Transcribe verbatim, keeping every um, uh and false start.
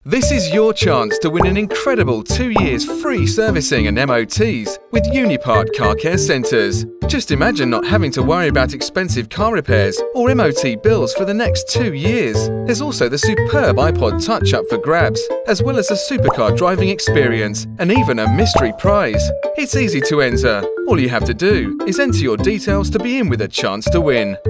This is your chance to win an incredible two years free servicing and M O Ts with Unipart car care centres. Just imagine not having to worry about expensive car repairs or M O T bills for the next two years. There's also the superb iPod Touch up for grabs, as well as a supercar driving experience and even a mystery prize. It's easy to enter. All you have to do is enter your details to be in with a chance to win.